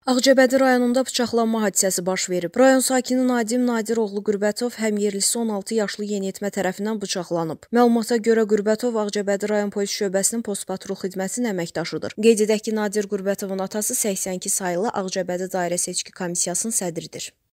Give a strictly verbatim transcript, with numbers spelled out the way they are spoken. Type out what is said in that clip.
Ağcabədi rayonunda bıçaqlanma hadisəsi baş verib. Rayon sakini Nadim Nadir oğlu Qürbətov həmyerlisi on altı yaşlı yeniyetmə tərəfindən bıçaqlanıb. Məlumata görə Qürbətov Ağcabədi rayon polis şöbəsinin postpatrul xidmətinin əməkdaşıdır. Qeyd edək ki, Nadir Qürbətovun atası səksən iki saylı Ağcabədi dairə seçki komissiyasının sədridir.